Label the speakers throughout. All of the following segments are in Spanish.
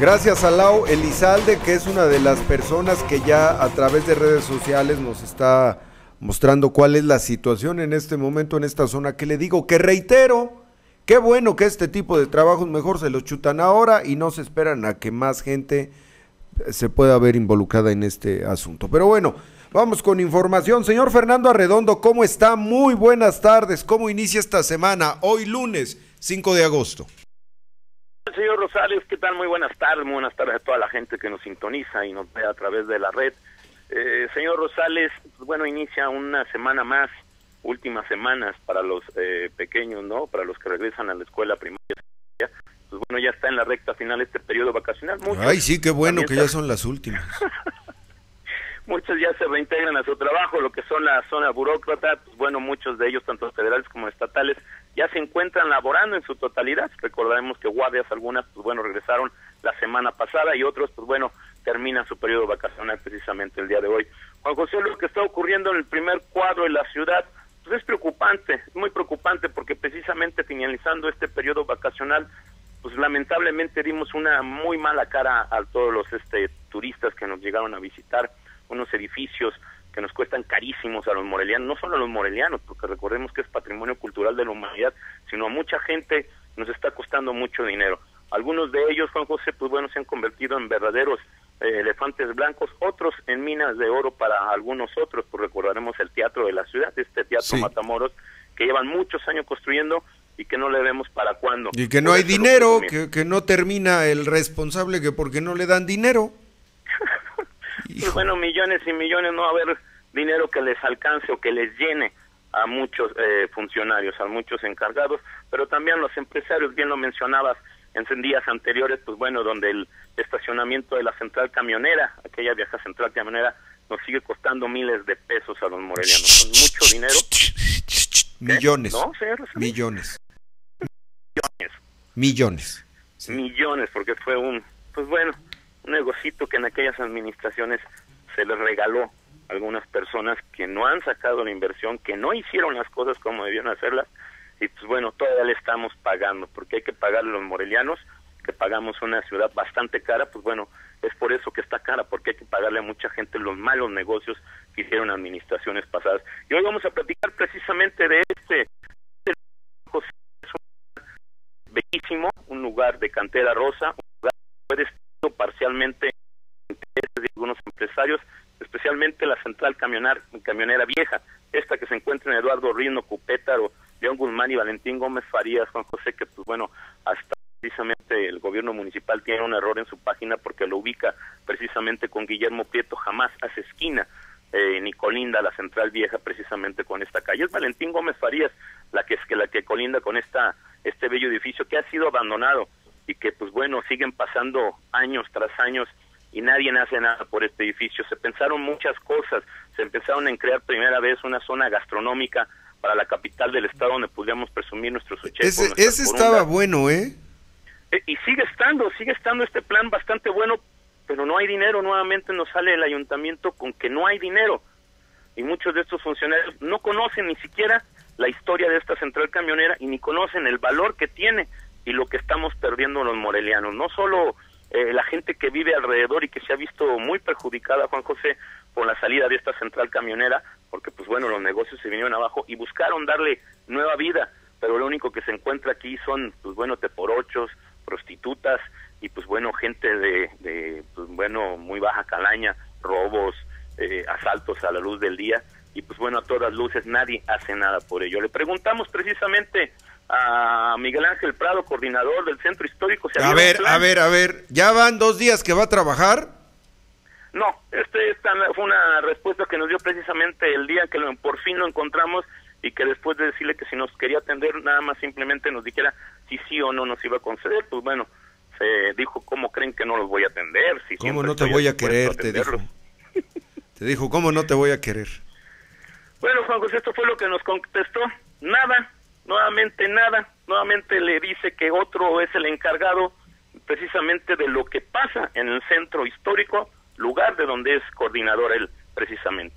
Speaker 1: Gracias a Lau Elizalde, que es una de las personas que ya a través de redes sociales nos está mostrando cuál es la situación en este momento en esta zona, que le digo, que reitero, qué bueno que este tipo de trabajos mejor se los chutan ahora y no se esperan a que más gente se pueda ver involucrada en este asunto. Pero bueno, vamos con información. Señor Fernando Arredondo, ¿cómo está? Muy buenas tardes. ¿Cómo inicia esta semana? Hoy lunes 5 de agosto.
Speaker 2: Señor Rosales, ¿qué tal? Muy buenas tardes a toda la gente que nos sintoniza y nos ve a través de la red. Señor Rosales, bueno, inicia una semana más, últimas semanas para los pequeños, ¿no? Para los que regresan a la escuela primaria. Pues bueno, ya está en la recta final este periodo vacacional. Muchos,
Speaker 1: ay, sí, qué bueno que ya son las últimas.
Speaker 2: Muchos ya se reintegran a su trabajo, lo que son la zona burócrata, pues bueno, muchos de ellos, tanto federales como estatales, ya se encuentran laborando en su totalidad. Recordaremos que guardias algunas, pues bueno, regresaron la semana pasada y otros, pues bueno, terminan su periodo vacacional precisamente el día de hoy. Juan José, lo que está ocurriendo en el primer cuadro de la ciudad, pues es preocupante, muy preocupante, porque precisamente finalizando este periodo vacacional, pues lamentablemente dimos una muy mala cara a todos los turistas que nos llegaron a visitar, unos edificios que nos cuestan carísimos a los morelianos, no solo a los morelianos, porque recordemos que es patrimonio cultural de la humanidad, sino a mucha gente nos está costando mucho dinero. Algunos de ellos, Juan José, pues bueno, se han convertido en verdaderos elefantes blancos, otros en minas de oro para algunos otros, pues recordaremos el Teatro de la Ciudad, este Teatro sí. Matamoros, que llevan muchos años construyendo y que no le vemos para cuándo.
Speaker 1: Y que no hay dinero, que no termina el responsable que porque no le dan dinero.
Speaker 2: Pues bueno, millones y millones, no va a haber dinero que les alcance o que les llene a muchos funcionarios, a muchos encargados, pero también los empresarios, bien lo mencionabas en días anteriores, pues bueno, donde el estacionamiento de la central camionera, aquella vieja central camionera, nos sigue costando miles de pesos a los morelianos, son mucho dinero.
Speaker 1: Millones.
Speaker 2: ¿No, señor?
Speaker 1: Millones.
Speaker 2: Millones, porque fue pues bueno, un negocito que en aquellas administraciones se les regaló a algunas personas que no han sacado la inversión, que no hicieron las cosas como debían hacerlas, y pues bueno, todavía le estamos pagando, porque hay que pagarle a los morelianos, que pagamos una ciudad bastante cara, pues bueno, es por eso que está cara, porque hay que pagarle a mucha gente los malos negocios que hicieron administraciones pasadas. Y hoy vamos a platicar precisamente de es un bellísimo, un lugar de cantera rosa, un lugar que fue destino parcialmente de algunos empresarios, especialmente la central camionera vieja, esta que se encuentra en Eduardo Rino, Cupétaro, León Guzmán y Valentín Gómez Farías, Juan José, que pues bueno, hasta precisamente el gobierno municipal tiene un error en su página porque lo ubica precisamente con Guillermo Prieto, jamás hace esquina, ni colinda la central vieja precisamente con esta calle. Es Valentín Gómez Farías la que colinda con este bello edificio que ha sido abandonado y que pues bueno, siguen pasando años tras años y nadie hace nada por este edificio. Se pensaron muchas cosas, se empezaron en crear primera vez una zona gastronómica para la capital del estado donde pudiéramos presumir nuestros chefs.
Speaker 1: Ese estaba bueno,
Speaker 2: y sigue estando este plan bastante bueno, pero no hay dinero. Nuevamente nos sale el ayuntamiento con que no hay dinero, y muchos de estos funcionarios no conocen ni siquiera la historia de esta central camionera y ni conocen el valor que tiene y lo que estamos perdiendo los morelianos, no solo la gente que vive alrededor y que se ha visto muy perjudicada, Juan José, por la salida de esta central camionera, porque pues bueno, los negocios se vinieron abajo y buscaron darle nueva vida, pero lo único que se encuentra aquí son pues bueno, teporochos, prostitutas y pues bueno, gente de pues bueno, muy baja calaña, robos, asaltos a la luz del día, y pues bueno, a todas luces nadie hace nada por ello. Le preguntamos precisamente a Miguel Ángel Prado, coordinador del Centro Histórico.
Speaker 1: A ver, ¿ya van 2 días que va a trabajar?
Speaker 2: No, esta fue una respuesta que nos dio precisamente el día que por fin lo encontramos, y que después de decirle que si nos quería atender, nada más simplemente nos dijera si sí o no nos iba a conceder. Pues bueno, se dijo, ¿cómo creen que no los voy a atender? Si
Speaker 1: ¿cómo no te voy a querer? Te dijo. Te dijo, ¿cómo no te voy a querer?
Speaker 2: Bueno, Juan José, esto fue lo que nos contestó. Nada, nuevamente le dice que otro es el encargado precisamente de lo que pasa en el centro histórico, lugar de donde es coordinador él precisamente.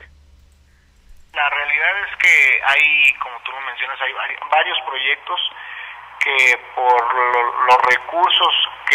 Speaker 3: La realidad es que hay, como tú lo mencionas, hay varios proyectos que por los recursos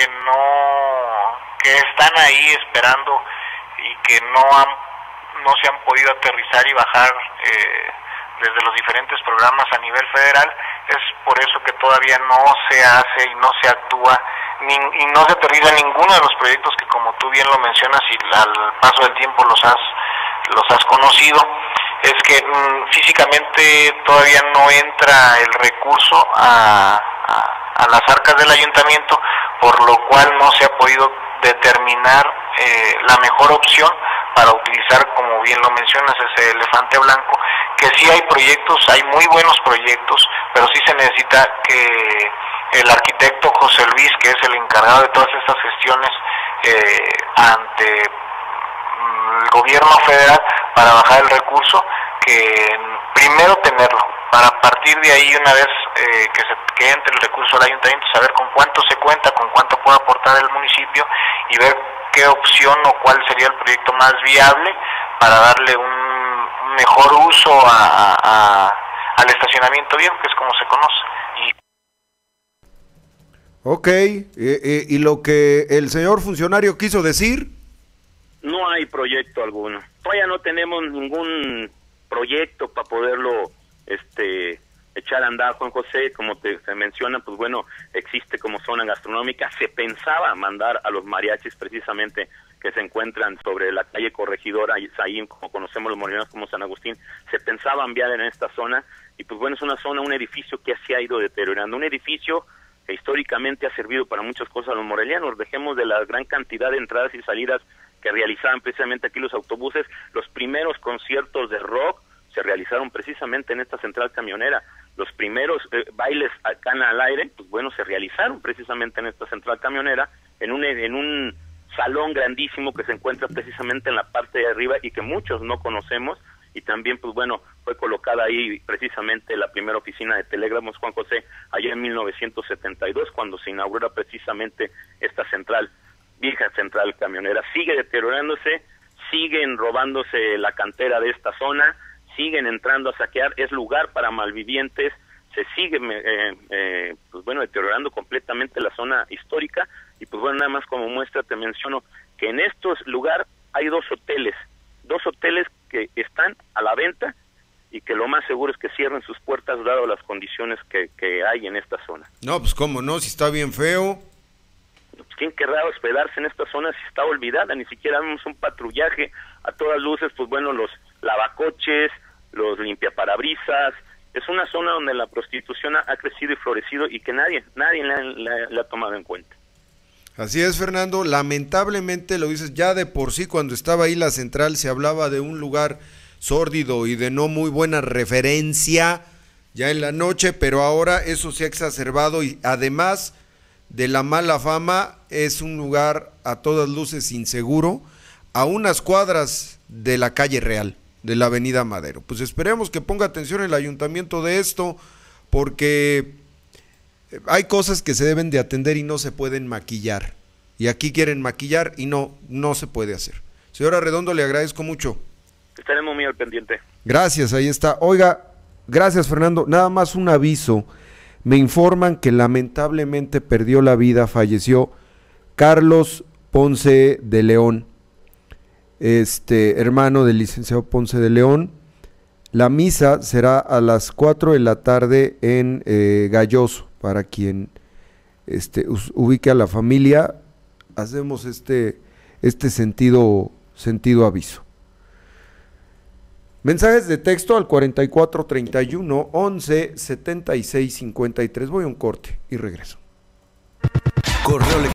Speaker 3: que están ahí esperando y que no se han podido aterrizar y bajar desde los diferentes programas a nivel federal, es por eso que todavía no se hace y no se actúa y no se aterriza ninguno de los proyectos que, como tú bien lo mencionas y al paso del tiempo los has conocido. Es que físicamente todavía no entra el recurso a las arcas del ayuntamiento, por lo cual no se ha podido determinar la mejor opción para utilizar, como bien lo mencionas, ese elefante blanco, que sí hay proyectos, hay muy buenos proyectos, pero sí se necesita que el arquitecto José Luis, que es el encargado de todas estas gestiones ante el gobierno federal para bajar el recurso, que primero tenerlo, para partir de ahí, una vez que entre el recurso al ayuntamiento, saber con cuánto se cuenta, con cuánto puede aportar el municipio y ver qué opción o cuál sería el proyecto más viable para darle un mejor uso al estacionamiento viejo, que es como se conoce.
Speaker 1: Ok, ¿y lo que el señor funcionario quiso decir?
Speaker 2: No hay proyecto alguno. Todavía no tenemos ningún proyecto para poderlo echar a andar, Juan José. Como te menciona, pues bueno, existe como zona gastronómica. Se pensaba mandar a los mariachis precisamente que se encuentran sobre la calle Corregidora, ahí como conocemos los morenos como San Agustín, se pensaba enviar en esta zona, y pues bueno, es una zona, un edificio que se ha ido deteriorando, un edificio que históricamente ha servido para muchas cosas a los morelianos. Dejemos de la gran cantidad de entradas y salidas que realizaban precisamente aquí los autobuses. Los primeros conciertos de rock se realizaron precisamente en esta central camionera. Los primeros bailes acá al aire, pues bueno, se realizaron precisamente en esta central camionera, en un salón grandísimo que se encuentra precisamente en la parte de arriba y que muchos no conocemos. Y también, pues bueno, fue colocada ahí precisamente la primera oficina de telégrafos, Juan José, allá en 1972, cuando se inaugura precisamente esta central, vieja central camionera. Sigue deteriorándose, siguen robándose la cantera de esta zona, siguen entrando a saquear, es lugar para malvivientes, se sigue pues bueno, deteriorando completamente la zona histórica. Y pues bueno, nada más como muestra te menciono que en estos lugares hay dos hoteles que están a la venta y que lo más seguro es que cierren sus puertas dado las condiciones que hay en esta zona.
Speaker 1: No, pues cómo no, si está bien feo.
Speaker 2: Pues, ¿quién querrá hospedarse en esta zona si está olvidada? Ni siquiera vemos un patrullaje. A todas luces, pues bueno, los lavacoches, los limpiaparabrisas. Es una zona donde la prostitución ha crecido y florecido y que nadie la ha tomado en cuenta.
Speaker 1: Así es, Fernando, lamentablemente lo dices, ya de por sí cuando estaba ahí la central se hablaba de un lugar sórdido y de no muy buena referencia ya en la noche, pero ahora eso se ha exacerbado y además de la mala fama es un lugar a todas luces inseguro, a unas cuadras de la calle Real, de la avenida Madero. Pues esperemos que ponga atención el ayuntamiento de esto, porque hay cosas que se deben de atender y no se pueden maquillar, y aquí quieren maquillar y no se puede hacer. Señora Redondo, le agradezco mucho.
Speaker 2: Estaremos muy al pendiente.
Speaker 1: Gracias, ahí está. Oiga, gracias, Fernando. Nada más un aviso. Me informan que lamentablemente perdió la vida, falleció Carlos Ponce de León, hermano del licenciado Ponce de León. La misa será a las 4 de la tarde en Galloso, para quien ubique a la familia. Hacemos este sentido aviso. Mensajes de texto al 44 31 11 76 53. Voy a un corte y regreso.
Speaker 4: Correo